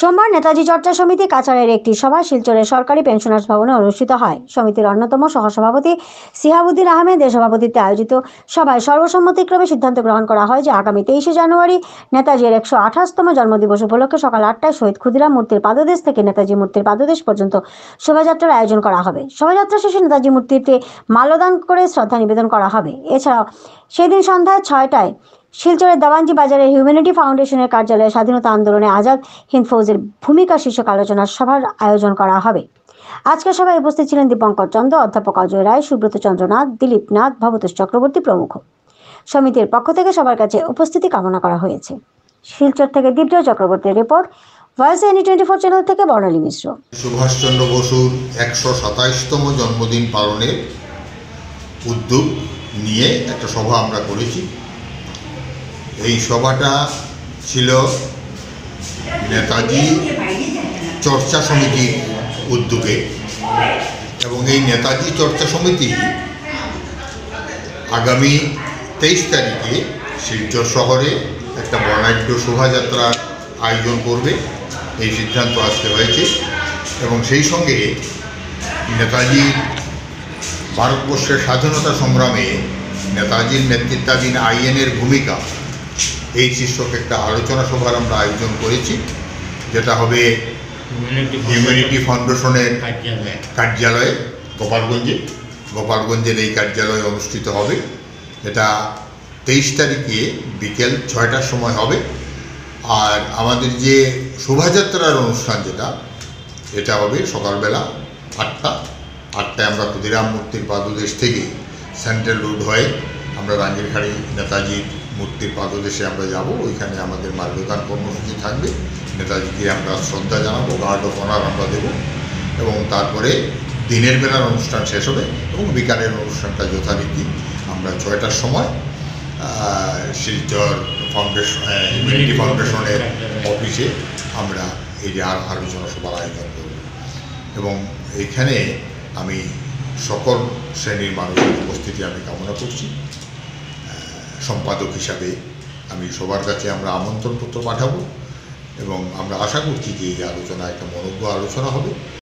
সোমবার নেতাজি চর্চা সমিতি কাছাড়ের একটি সভা শিলচরের সরকারি পেনশনার্স ভবনে অনুষ্ঠিত হয়। সমিতির অন্যতম সহসভাপতি সিহাবুদ্দিন আহমেদের সভাপতিত্বে আয়োজিত সভায় সর্বসম্মতিক্রমে সিদ্ধান্ত গ্রহণ করা হয় যে আগামী 23শে জানুয়ারি নেতাজির 128তম জন্মদিবস উপলক্ষে সকাল 8টায় শহীদ ক্ষুদিরাম মূর্তির পাদদেশ থেকে নেতাজি মূর্তির পাদদেশ পর্যন্ত শোভাযাত্রার আয়োজন করা হবে। শোভাযাত্রা শেষে নেতাজি মূর্তিতে মাল্যদান করে শ্রদ্ধা নিবেদন করা হবে। এছাড়াও সেদিন সন্ধ্যায় 6টায় শিলচরের দাবানজি বাজারের হিউম্যানিটি ফাউন্ডেশনের কার্যালয়ে স্বাধীনতা আন্দোলনে আজাদ হিন্দ ফৌজের ভূমিকা শীর্ষক আলোচনার সভার আয়োজন করা হবে। আজকের সভায় উপস্থিত ছিলেন দীপঙ্কর চন্দ্র, অধ্যাপক অজয় রায়, সুব্রত চন্দ্র নাথ, দিলীপ নাথ, ভবতোষ চক্রবর্তী প্রমুখ। সমিতির পক্ষ থেকে সবার কাছে উপস্থিতি কামনা করা হয়েছে। শিলচর থেকে দীপজয় চক্রবর্তীর রিপোর্ট, ভয়েস NE24 চ্যানেল থেকে বর্ণালী মিশ্র। সুভাষচন্দ্র বসুর 127তম জন্মদিন পালনের উদ্যোগ নিয়ে একটা সভা আমরা করেছি। এই সভাটা ছিল নেতাজি চর্চা সমিতির উদ্যোগে এবং এই নেতাজি চর্চা সমিতি আগামী 23 তারিখে শিলচর শহরে একটা বর্ণাঢ্য শোভাযাত্রার আয়োজন করবে, এই সিদ্ধান্ত আসতে হয়েছে। এবং সেই সঙ্গে নেতাজির ভারতবর্ষের স্বাধীনতা সংগ্রামে নেতাজির নেতৃত্বাধীন আইএনের ভূমিকা, এই শীর্ষক একটা আলোচনা সভার আমরা আয়োজন করেছি, যেটা হবে হিউম্যানিটি ফাউন্ডেশনের কার্যালয়ে গোপালগঞ্জের এই কার্যালয়ে অনুষ্ঠিত হবে। এটা 23 তারিখে বিকেল 6টার সময় হবে। আর আমাদের যে শোভাযাত্রার অনুষ্ঠান এটা হবে সকালবেলা 8টায় আমরা ক্ষুদিরাম মূর্তির পাদদেশ থেকে সেন্ট্রাল রোড হয়ে আমরা রাঙ্গিরখাড়ি নেতাজির মূর্তির পাদদেশে আমরা যাব। ওইখানে আমাদের মাল্যদান কর্মসূচি থাকবে, নেতাজিকে আমরা শ্রদ্ধা জানাবো, গার্ড অফ অনার আমরা দেবো এবং তারপরে দিনের বেলার অনুষ্ঠান শেষ হবে এবং বিকালের অনুষ্ঠানটা যথারীতি আমরা 6টার সময় শিলচর হিউম্যানিটি ফাউন্ডেশনের অফিসে আমরা এই যে আলোচনা সভার আয়োজন করব। এবং এইখানে আমি সকল শ্রেণীর মানুষের উপস্থিতি আমি কামনা করছি। সম্পাদক হিসাবে আমি সবার কাছে আমরা আমন্ত্রণপত্র পাঠাবো এবং আমরা আশা করছি যে এই আলোচনা একটা মনোজ্ঞ আলোচনা হবে।